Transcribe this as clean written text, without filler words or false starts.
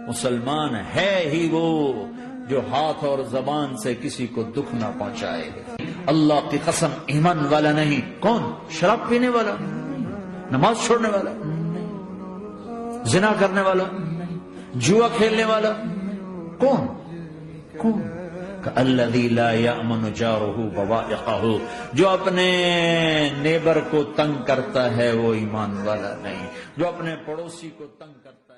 मुसलमान है ही वो जो हाथ और जबान से किसी को दुख ना पहुंचाए। अल्लाह की कसम, ईमान वाला नहीं। कौन? शराब पीने वाला, नमाज छोड़ने वाला, जिना करने वाला, जुआ खेलने वाला। कौन? कौन? अल्लज़ी ला यअमनु जारुहु बवाइक़हु, जो अपने नेबर को तंग करता है वो ईमान वाला नहीं। जो अपने पड़ोसी को तंग करता